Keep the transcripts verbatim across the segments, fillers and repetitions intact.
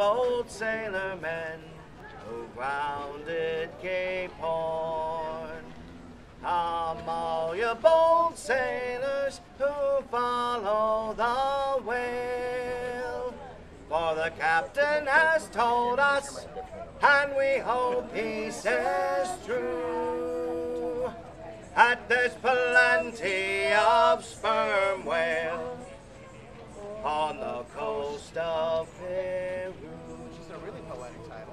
old sailor men who grounded Cape Horn. Come all you bold sailors who follow the whale, for the captain has told us, and we hope he says true, that there's plenty of sperm whale on the coast of Peru. Which is a really poetic title.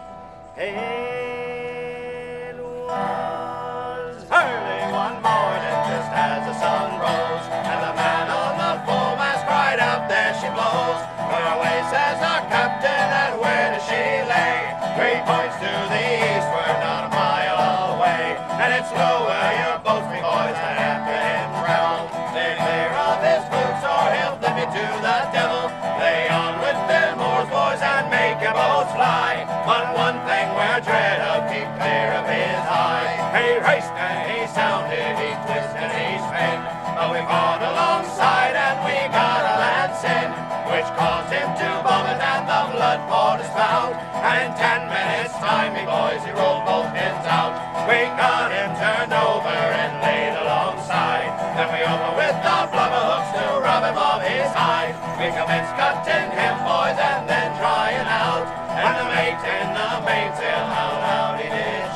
It was early one morning, just as the sun rose, and the man on the foremast cried out, "There she blows!" "Where away?" says the captain, "and where does she lay?" Three points to the east, we're not a mile away, and it's lower your boats, me boys, and after him round. Stay clear of his boots, or he'll flip you to the devil. Lay on with them oars, boys, and make your boats fly. But one thing we're dread of, keep clear of his eye. He raced and he sounded, he twisted and he sped, but we fought alongside and we got a lance in, which caused him to vomit and the blood poured his mouth. And in ten minutes time, me boys, he rolled both ends out. We got him turned over and laid alongside. Then we opened with the blubber hooks to rob him of his hide. We commenced cutting him, boys, and then drying out. And the mate in the mainsail out, out he did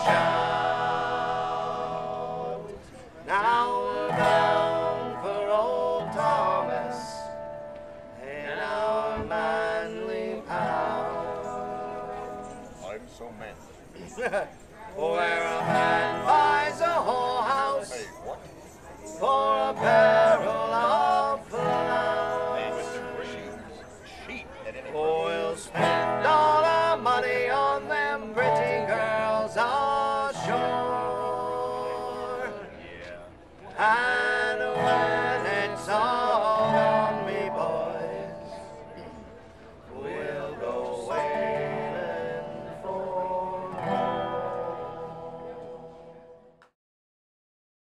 shout. Now we're bound for old Thomas in our manly pound. I'm so manly. Where a man buys a whorehouse Hey, what? for